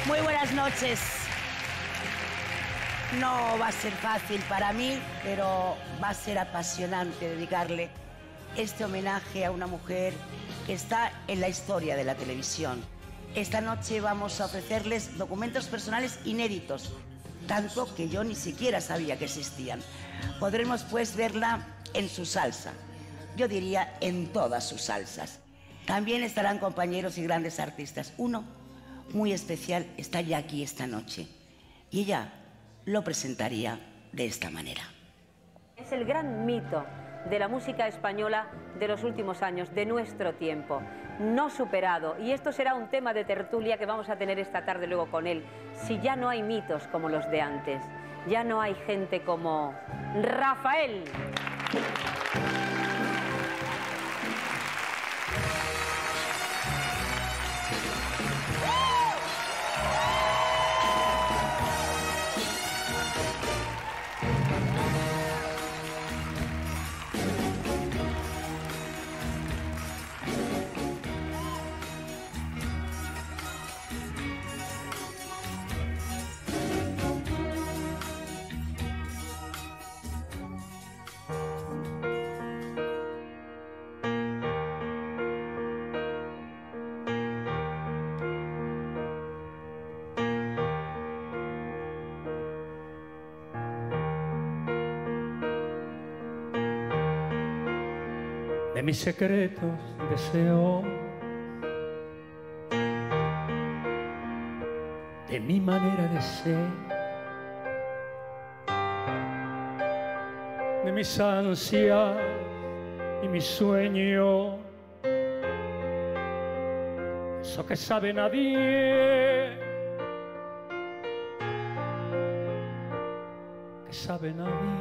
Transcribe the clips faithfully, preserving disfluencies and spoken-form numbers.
Muy buenas noches. No va a ser fácil para mí, pero va a ser apasionante dedicarle este homenaje a una mujer que está en la historia de la televisión. Esta noche vamos a ofrecerles documentos personales inéditos, tanto que yo ni siquiera sabía que existían. Podremos pues verla en su salsa, yo diría en todas sus salsas. También estarán compañeros y grandes artistas. Uno muy especial está ya aquí esta noche y ella lo presentaría de esta manera. Es el gran mito de la música española de los últimos años, de nuestro tiempo, no superado. Y esto será un tema de tertulia que vamos a tener esta tarde luego con él. Si ya no hay mitos como los de antes, ya no hay gente como Rafael. De mis secretos deseo, de mi manera de ser, de mis ansias y mis sueños, eso que sabe nadie, que sabe nadie.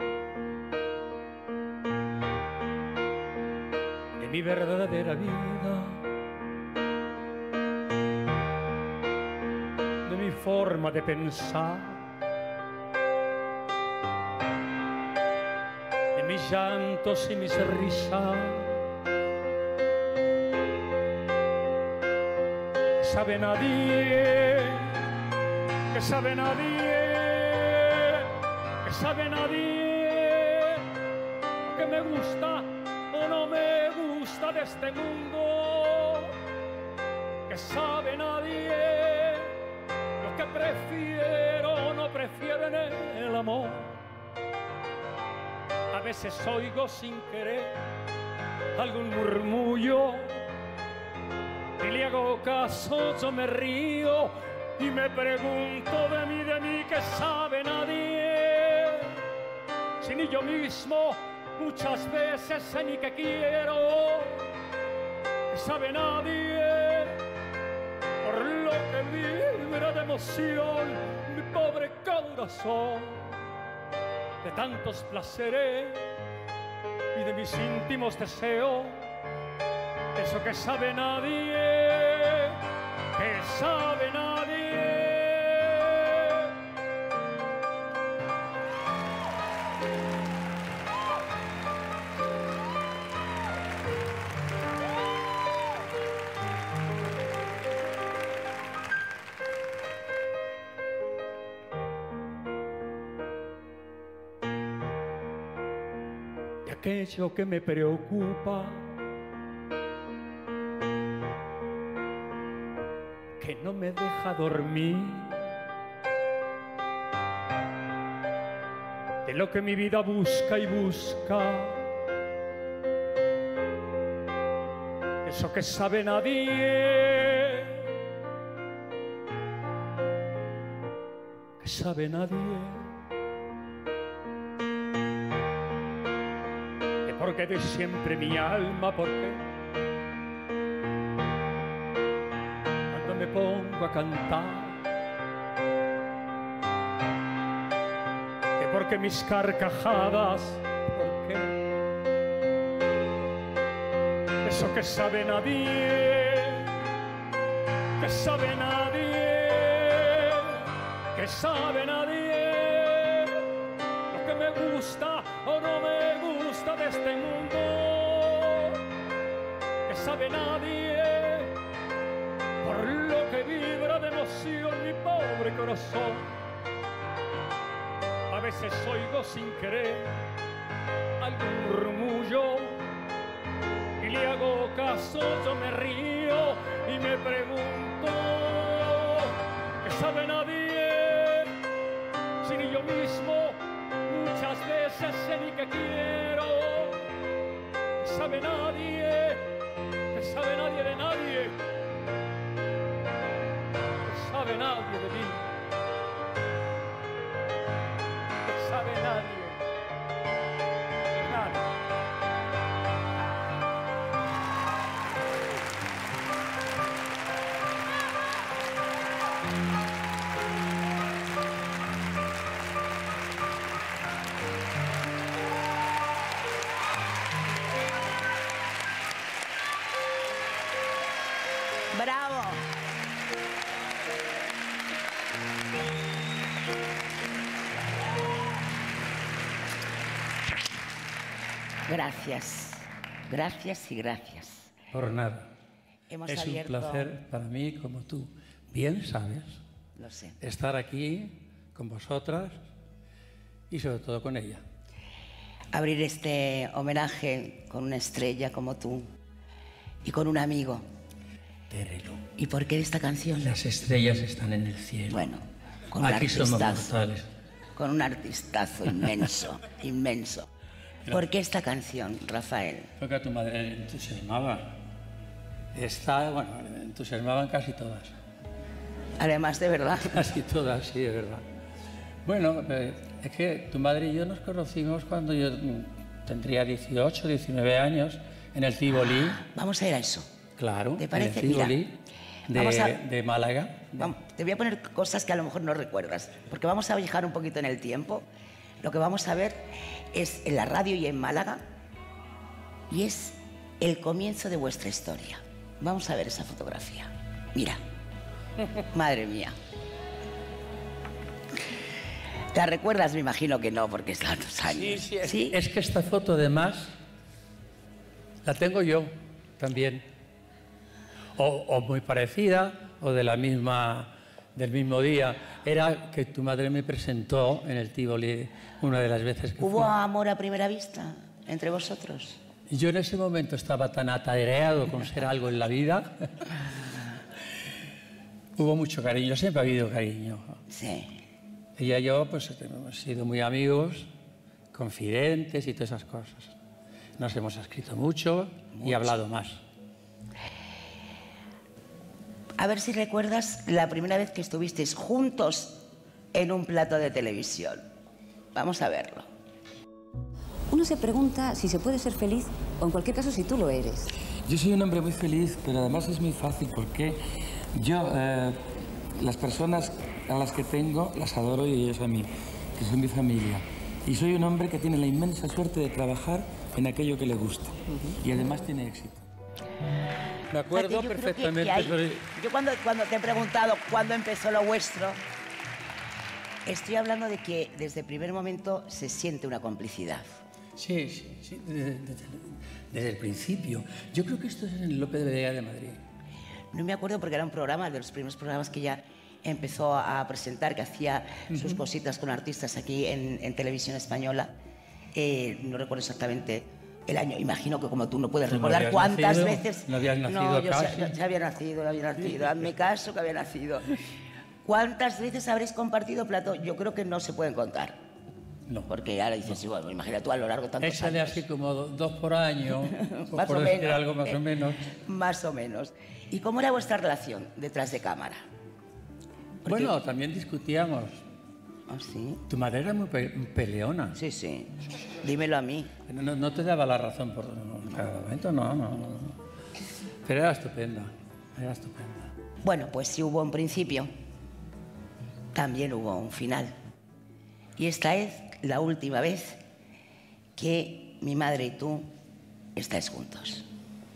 Mi verdadera vida, de mi forma de pensar, de mis llantos y mis risas, que sabe nadie, que sabe nadie, que sabe nadie, que me gusta o no me gusta de este mundo, que sabe nadie lo que prefiero o no prefiero en el amor. A veces oigo sin querer algún murmullo y le hago caso, yo me río y me pregunto de mí, de mí, que sabe nadie, si ni yo mismo muchas veces sé ni que quiero, que sabe nadie, por lo que vibra de emoción mi pobre corazón, de tantos placeres y de mis íntimos deseos, eso que sabe nadie, que sabe nadie. Aquello que me preocupa, que no me deja dormir, de lo que mi vida busca y busca, eso que sabe nadie, que sabe nadie. Porque de siempre mi alma, porque cuando me pongo a cantar, que porque mis carcajadas, porque eso que sabe nadie, que sabe nadie, que sabe nadie, lo que me gusta o no me gusta de este mundo, que sabe nadie, por lo que vibra de emoción ilusión, mi pobre corazón. A veces oigo sin querer algún murmullo y le hago caso, yo me río y me pregunto ¿qué sabe nadie? Si ni yo mismo muchas veces sé ni que quiero. ¿Qué sabe nadie? ¿Qué sabe nadie de nadie? ¿Qué sabe nadie de mí? ¿Qué sabe nadie? Nadie. ¡Bravo! Gracias, gracias y gracias. Por nada. Hemos es abierto... un placer para mí, como tú bien sabes, Lo sé. estar aquí con vosotras y sobre todo con ella. Abrir este homenaje con una estrella como tú y con un amigo. Terelu. ¿Y por qué esta canción? Las estrellas están en el cielo. Bueno, con un Aquí somos artistazo, mortales. con un artistazo inmenso, inmenso. ¿Por qué esta canción, Rafael? Porque a tu madre le entusiasmaba. Está, bueno, le entusiasmaban casi todas. Además, de verdad. Casi todas, sí, de verdad. Bueno, eh, es que tu madre y yo nos conocimos cuando yo mm, tendría dieciocho, diecinueve años, en el Tivoli. Vamos a ir a eso. Claro, ¿Te parece? en el Tivoli Mira, vamos de, a- de Málaga. Vamos, te voy a poner cosas que a lo mejor no recuerdas, porque vamos a viajar un poquito en el tiempo. Lo que vamos a ver es en la radio y en Málaga, y es el comienzo de vuestra historia. Vamos a ver esa fotografía. Mira, madre mía. ¿La recuerdas? Me imagino que no, porque es tantos años. Sí, sí, es, ¿Sí? es que esta foto además la tengo yo también. O, o muy parecida, o de la misma, del mismo día. Era que tu madre me presentó en el Tivoli una de las veces que ¿Hubo fui. amor a primera vista entre vosotros? Y yo en ese momento estaba tan atareado con ser algo en la vida. Hubo mucho cariño, siempre ha habido cariño. Sí. Ella y yo pues hemos sido muy amigos, confidentes y todas esas cosas. Nos hemos escrito mucho, y hablado más. A ver si recuerdas la primera vez que estuvisteis juntos en un plato de televisión. Vamos a verlo. Uno se pregunta si se puede ser feliz o en cualquier caso si tú lo eres. Yo soy un hombre muy feliz, pero además es muy fácil porque yo, eh, las personas a las que tengo, las adoro y ellos a mí, que son mi familia. Y soy un hombre que tiene la inmensa suerte de trabajar en aquello que le gusta. Y además tiene éxito. Me acuerdo Fíjate, yo creo que- perfectamente. que hay- sobre- Yo cuando, cuando te he preguntado cuándo empezó lo vuestro, estoy hablando de que desde el primer momento se siente una complicidad. Sí, sí, sí, desde, desde- desde el principio. Yo creo que esto es en el López de Vega de Madrid. No me acuerdo porque era un programa, de los primeros programas que ya empezó a presentar, que hacía sus cositas con artistas aquí en, en Televisión Española. Eh, no recuerdo exactamente el año. Imagino que como tú no puedes Tú no recordar habías cuántas nacido, veces... no habías nacido No, yo casi. ya, ya había nacido, ya había nacido. Hazme caso que había nacido. ¿Cuántas veces habréis compartido plato? Yo creo que no se pueden contar. No. Porque ahora dices, sí, bueno, imagina tú a lo largo de tantos Échale años. así como do- dos por año, o Más por o decir menos. algo más o menos. Más o menos. ¿Y cómo era vuestra relación detrás de cámara? Porque- Bueno, también discutíamos. ¿Ah, sí? Tu madre era muy pe- peleona. Sí, sí. Dímelo a mí. No, no- no te daba la razón por cada momento, no, no, no. Pero era estupenda, era estupenda. Bueno, pues si hubo un principio, también hubo un final. Y esta es la última vez que mi madre y tú estáis juntos.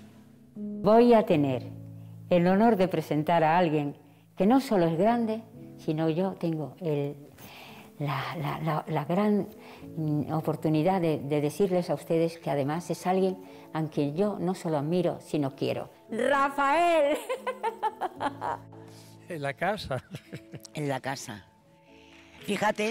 Voy a tener el honor de presentar a alguien que no solo es grande, sino yo tengo el, la, la- la- la gran mm, oportunidad de, de decirles a ustedes que además es alguien a quien yo no solo admiro, sino quiero. ¡Rafael! En la casa. En la casa. Fíjate.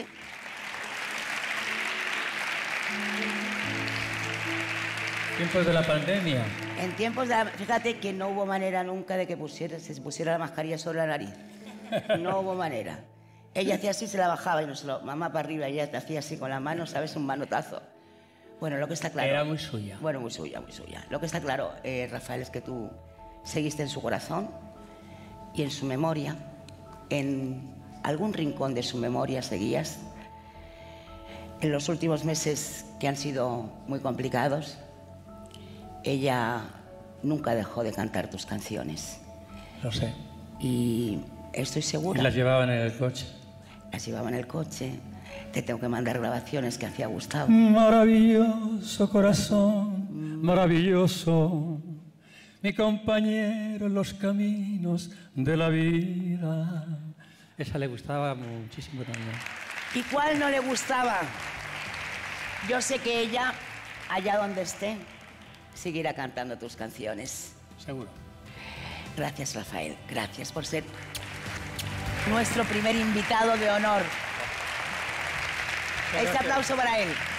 Tiempos de la pandemia. En tiempos de la... Fíjate que no hubo manera nunca de que pusiera, se pusiera la mascarilla sobre la nariz. No hubo manera. Ella hacía así, se la bajaba y nos lo... Mamá para arriba, ella te hacía así con la mano, ¿sabes? Un manotazo. Bueno, lo que está claro... Era muy suya. Bueno, muy suya, muy suya. Lo que está claro, eh, Rafael, es que tú seguiste en su corazón y en su memoria, en algún rincón de su memoria seguías. En los últimos meses que han sido muy complicados, ella nunca dejó de cantar tus canciones. Lo sé. Y estoy segura... Y las llevaban en el coche. Las llevaba en el coche. Te tengo que mandar grabaciones que hacía Gustavo. Maravilloso corazón, maravilloso, mi compañero en los caminos de la vida. Esa le gustaba muchísimo también. ¿Y cuál no le gustaba? Yo sé que ella, allá donde esté, seguirá cantando tus canciones. Seguro. Gracias, Rafael. Gracias por ser nuestro primer invitado de honor. Este aplauso para él.